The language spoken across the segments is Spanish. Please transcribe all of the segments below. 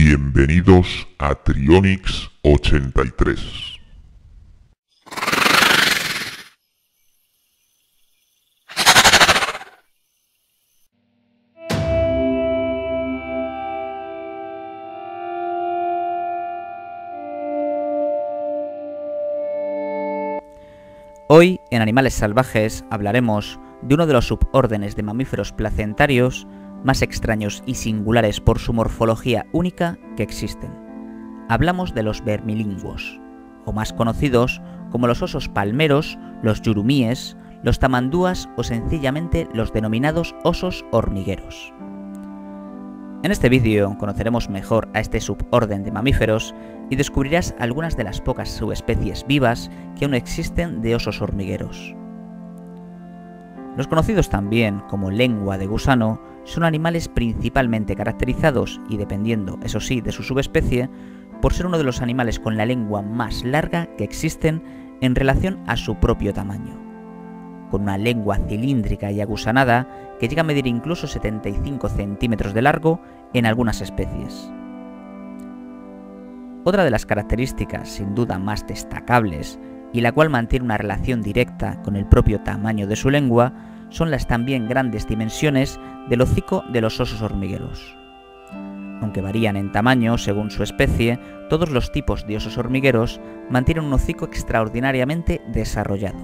Bienvenidos a Trionyx 83. Hoy, en Animales Salvajes, hablaremos de uno de los subórdenes de mamíferos placentarios más extraños y singulares por su morfología única que existen. Hablamos de los vermilingüos, o más conocidos como los osos palmeros, los yurumíes, los tamandúas o sencillamente los denominados osos hormigueros. En este vídeo conoceremos mejor a este suborden de mamíferos y descubrirás algunas de las pocas subespecies vivas que aún existen de osos hormigueros. Los conocidos también como lengua de gusano son animales principalmente caracterizados, y dependiendo, eso sí, de su subespecie, por ser uno de los animales con la lengua más larga que existen en relación a su propio tamaño, con una lengua cilíndrica y agusanada que llega a medir incluso 75 centímetros de largo en algunas especies. Otra de las características sin duda más destacables, y la cual mantiene una relación directa con el propio tamaño de su lengua, son las también grandes dimensiones del hocico de los osos hormigueros. Aunque varían en tamaño según su especie, todos los tipos de osos hormigueros mantienen un hocico extraordinariamente desarrollado.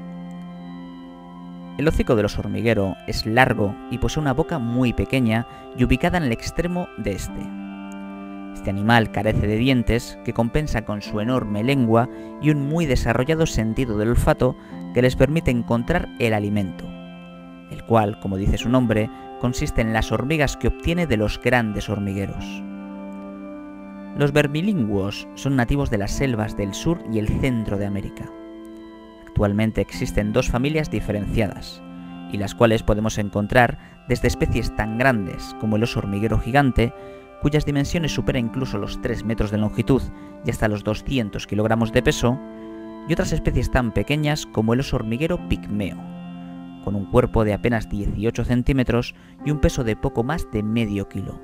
El hocico del oso hormiguero es largo y posee una boca muy pequeña y ubicada en el extremo de este. Este animal carece de dientes, que compensa con su enorme lengua y un muy desarrollado sentido del olfato que les permite encontrar el alimento, el cual, como dice su nombre, consiste en las hormigas que obtiene de los grandes hormigueros. Los vermilingüos son nativos de las selvas del sur y el centro de América. Actualmente existen dos familias diferenciadas, y las cuales podemos encontrar desde especies tan grandes como el oso hormiguero gigante, cuyas dimensiones superan incluso los 3 metros de longitud y hasta los 200 kilogramos de peso, y otras especies tan pequeñas como el oso hormiguero pigmeo, con un cuerpo de apenas 18 centímetros y un peso de poco más de medio kilo.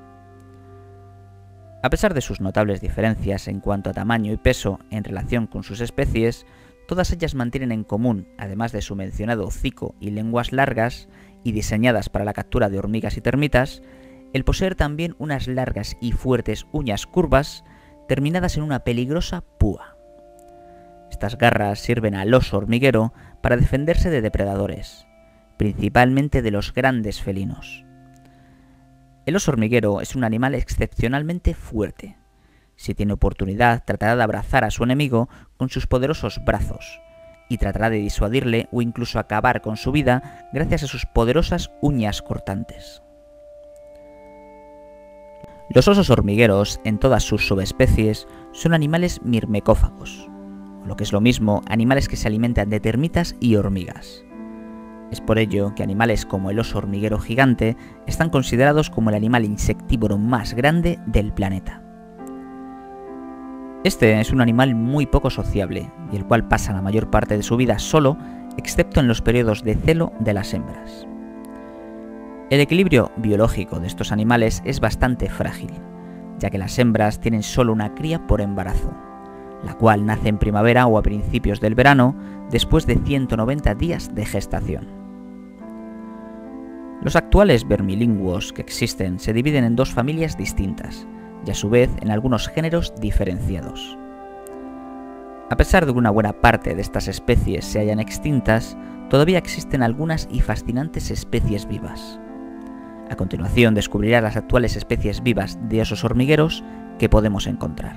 A pesar de sus notables diferencias en cuanto a tamaño y peso en relación con sus especies, todas ellas mantienen en común, además de su mencionado hocico y lenguas largas y diseñadas para la captura de hormigas y termitas, el poseer también unas largas y fuertes uñas curvas terminadas en una peligrosa púa. Estas garras sirven al oso hormiguero para defenderse de depredadores, principalmente de los grandes felinos. El oso hormiguero es un animal excepcionalmente fuerte. Si tiene oportunidad, tratará de abrazar a su enemigo con sus poderosos brazos, y tratará de disuadirle o incluso acabar con su vida gracias a sus poderosas uñas cortantes. Los osos hormigueros, en todas sus subespecies, son animales mirmecófagos, o lo que es lo mismo, animales que se alimentan de termitas y hormigas. Es por ello que animales como el oso hormiguero gigante están considerados como el animal insectívoro más grande del planeta. Este es un animal muy poco sociable, y el cual pasa la mayor parte de su vida solo, excepto en los periodos de celo de las hembras. El equilibrio biológico de estos animales es bastante frágil, ya que las hembras tienen solo una cría por embarazo, la cual nace en primavera o a principios del verano, después de 190 días de gestación. Los actuales vermilingüos que existen se dividen en dos familias distintas, y a su vez en algunos géneros diferenciados. A pesar de que una buena parte de estas especies se hallan extintas, todavía existen algunas y fascinantes especies vivas. A continuación descubrirás las actuales especies vivas de osos hormigueros que podemos encontrar.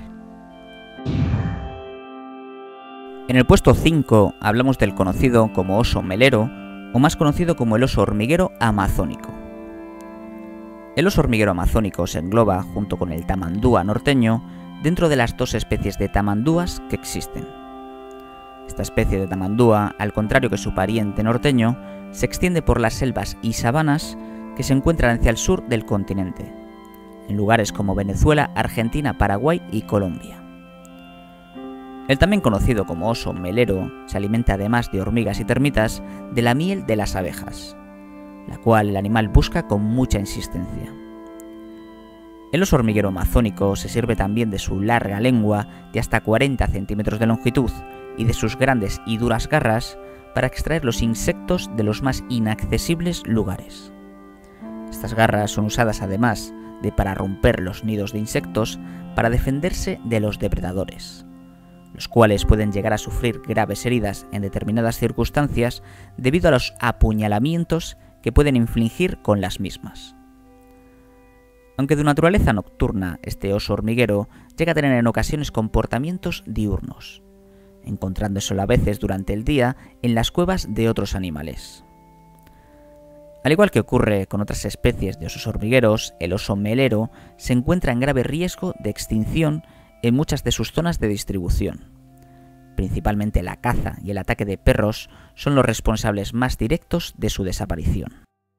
En el puesto 5 hablamos del conocido como oso melero, o más conocido como el oso hormiguero amazónico. El oso hormiguero amazónico se engloba, junto con el tamandúa norteño, dentro de las dos especies de tamandúas que existen. Esta especie de tamandúa, al contrario que su pariente norteño, se extiende por las selvas y sabanas que se encuentran hacia el sur del continente, en lugares como Venezuela, Argentina, Paraguay y Colombia. El también conocido como oso melero se alimenta, además de hormigas y termitas, de la miel de las abejas, la cual el animal busca con mucha insistencia. El oso hormiguero amazónico se sirve también de su larga lengua de hasta 40 centímetros de longitud y de sus grandes y duras garras para extraer los insectos de los más inaccesibles lugares. Estas garras son usadas además de para romper los nidos de insectos para defenderse de los depredadores, los cuales pueden llegar a sufrir graves heridas en determinadas circunstancias debido a los apuñalamientos que pueden infligir con las mismas. Aunque de naturaleza nocturna, este oso hormiguero llega a tener en ocasiones comportamientos diurnos, encontrándoselo a veces durante el día en las cuevas de otros animales. Al igual que ocurre con otras especies de osos hormigueros, el oso melero se encuentra en grave riesgo de extinción en muchas de sus zonas de distribución. Principalmente la caza y el ataque de perros son los responsables más directos de su desaparición.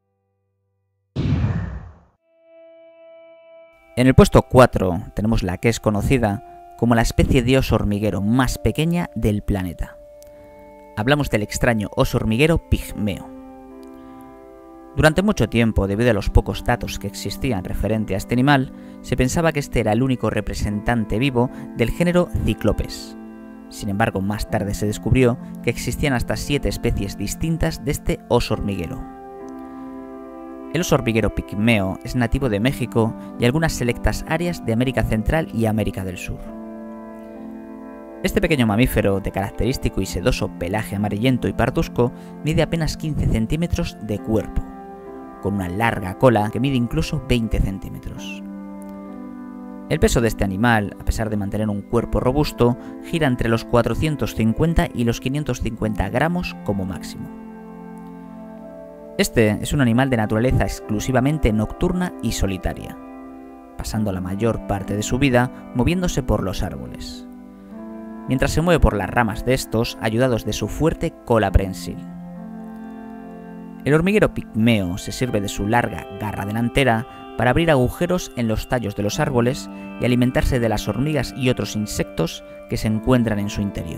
En el puesto 4 tenemos la que es conocida como la especie de oso hormiguero más pequeña del planeta. Hablamos del extraño oso hormiguero pigmeo. Durante mucho tiempo, debido a los pocos datos que existían referente a este animal, se pensaba que este era el único representante vivo del género Cyclopes. Sin embargo, más tarde se descubrió que existían hasta 7 especies distintas de este oso hormiguero. El oso hormiguero pigmeo es nativo de México y algunas selectas áreas de América Central y América del Sur. Este pequeño mamífero, de característico y sedoso pelaje amarillento y parduzco, mide apenas 15 centímetros de cuerpo, con una larga cola que mide incluso 20 centímetros. El peso de este animal, a pesar de mantener un cuerpo robusto, gira entre los 450 y los 550 gramos como máximo. Este es un animal de naturaleza exclusivamente nocturna y solitaria, pasando la mayor parte de su vida moviéndose por los árboles, mientras se mueve por las ramas de estos ayudados de su fuerte cola prensil. El hormiguero pigmeo se sirve de su larga garra delantera para abrir agujeros en los tallos de los árboles y alimentarse de las hormigas y otros insectos que se encuentran en su interior.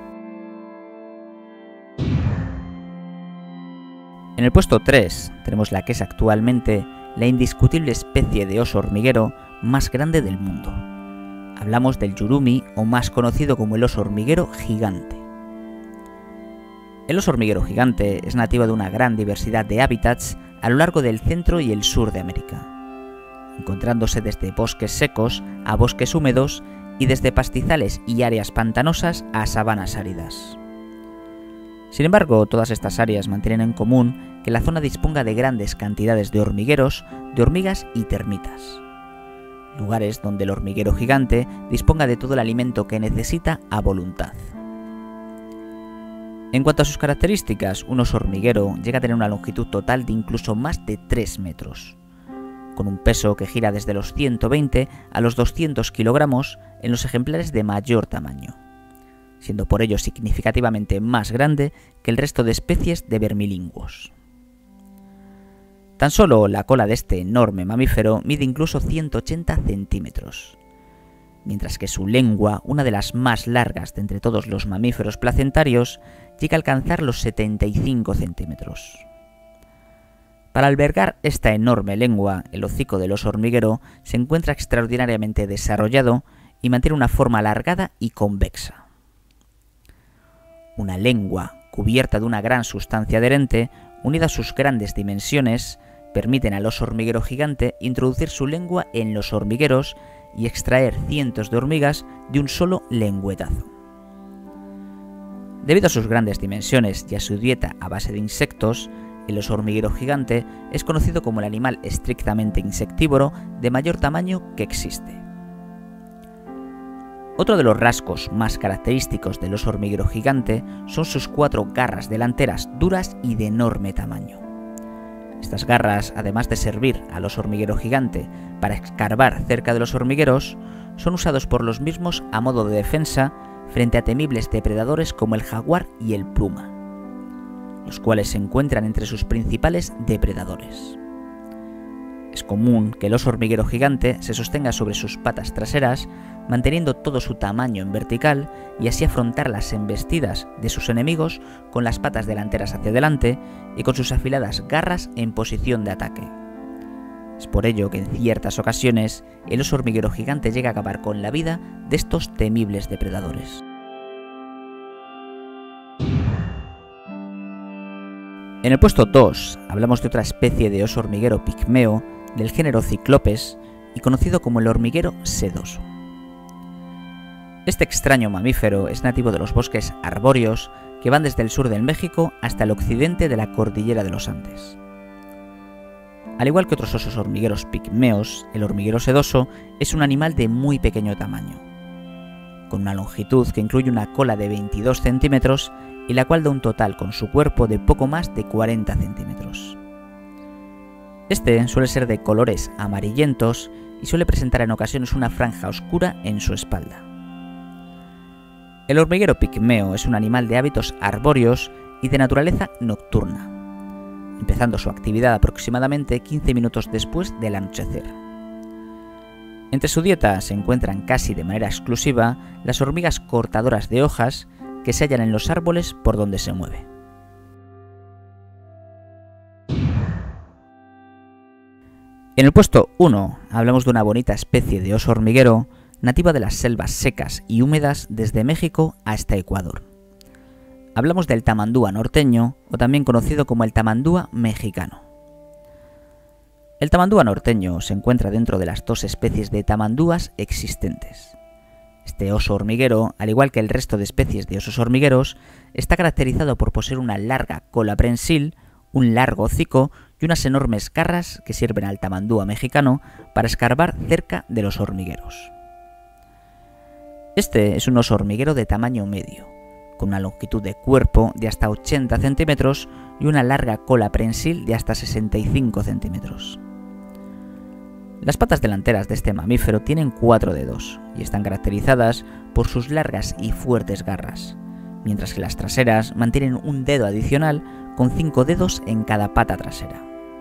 En el puesto 3 tenemos la que es actualmente la indiscutible especie de oso hormiguero más grande del mundo. Hablamos del yurumi, o más conocido como el oso hormiguero gigante. El oso hormiguero gigante es nativo de una gran diversidad de hábitats a lo largo del centro y el sur de América, encontrándose desde bosques secos a bosques húmedos y desde pastizales y áreas pantanosas a sabanas áridas. Sin embargo, todas estas áreas mantienen en común que la zona disponga de grandes cantidades de hormigueros, de hormigas y termitas, lugares donde el hormiguero gigante disponga de todo el alimento que necesita a voluntad. En cuanto a sus características, un oso hormiguero llega a tener una longitud total de incluso más de 3 metros, con un peso que gira desde los 120 a los 200 kilogramos en los ejemplares de mayor tamaño, siendo por ello significativamente más grande que el resto de especies de vermilingüos. Tan solo la cola de este enorme mamífero mide incluso 180 centímetros, mientras que su lengua, una de las más largas de entre todos los mamíferos placentarios, llega a alcanzar los 75 centímetros. Para albergar esta enorme lengua, el hocico del oso hormiguero se encuentra extraordinariamente desarrollado y mantiene una forma alargada y convexa. Una lengua cubierta de una gran sustancia adherente, unida a sus grandes dimensiones, permiten al oso hormiguero gigante introducir su lengua en los hormigueros y extraer cientos de hormigas de un solo lengüetazo. Debido a sus grandes dimensiones y a su dieta a base de insectos, el oso hormiguero gigante es conocido como el animal estrictamente insectívoro de mayor tamaño que existe. Otro de los rasgos más característicos del oso hormiguero gigante son sus 4 garras delanteras duras y de enorme tamaño. Estas garras, además de servir al oso hormiguero gigante para escarbar cerca de los hormigueros, son usados por los mismos a modo de defensa frente a temibles depredadores como el jaguar y el puma, los cuales se encuentran entre sus principales depredadores. Es común que el oso hormiguero gigante se sostenga sobre sus patas traseras, manteniendo todo su tamaño en vertical y así afrontar las embestidas de sus enemigos con las patas delanteras hacia adelante y con sus afiladas garras en posición de ataque. Es por ello que en ciertas ocasiones el oso hormiguero gigante llega a acabar con la vida de estos temibles depredadores. En el puesto 2 hablamos de otra especie de oso hormiguero pigmeo del género Cyclopes y conocido como el hormiguero sedoso. Este extraño mamífero es nativo de los bosques arbóreos que van desde el sur del México hasta el occidente de la cordillera de los Andes. Al igual que otros osos hormigueros pigmeos, el hormiguero sedoso es un animal de muy pequeño tamaño, con una longitud que incluye una cola de 22 centímetros y la cual da un total con su cuerpo de poco más de 40 centímetros. Este suele ser de colores amarillentos y suele presentar en ocasiones una franja oscura en su espalda. El hormiguero pigmeo es un animal de hábitos arbóreos y de naturaleza nocturna, empezando su actividad aproximadamente 15 minutos después del anochecer. Entre su dieta se encuentran casi de manera exclusiva las hormigas cortadoras de hojas que se hallan en los árboles por donde se mueve. En el puesto 1 hablamos de una bonita especie de oso hormiguero nativa de las selvas secas y húmedas desde México hasta Ecuador. Hablamos del tamandúa norteño, o también conocido como el tamandúa mexicano. El tamandúa norteño se encuentra dentro de las dos especies de tamandúas existentes. Este oso hormiguero, al igual que el resto de especies de osos hormigueros, está caracterizado por poseer una larga cola prensil, un largo hocico y unas enormes garras que sirven al tamandúa mexicano para escarbar cerca de los hormigueros. Este es un oso hormiguero de tamaño medio, con una longitud de cuerpo de hasta 80 centímetros y una larga cola prensil de hasta 65 centímetros. Las patas delanteras de este mamífero tienen 4 dedos y están caracterizadas por sus largas y fuertes garras, mientras que las traseras mantienen un dedo adicional con 5 dedos en cada pata trasera.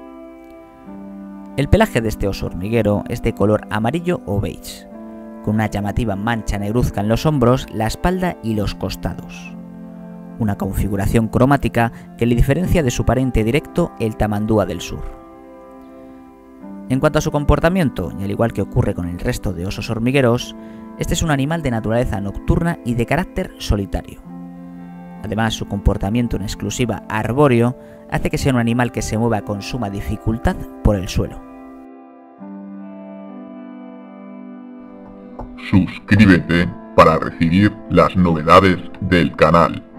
El pelaje de este oso hormiguero es de color amarillo o beige, con una llamativa mancha negruzca en los hombros, la espalda y los costados. Una configuración cromática que le diferencia de su pariente directo, el tamandúa del sur. En cuanto a su comportamiento, y al igual que ocurre con el resto de osos hormigueros, este es un animal de naturaleza nocturna y de carácter solitario. Además, su comportamiento en exclusiva arbóreo hace que sea un animal que se mueva con suma dificultad por el suelo. Suscríbete para recibir las novedades del canal.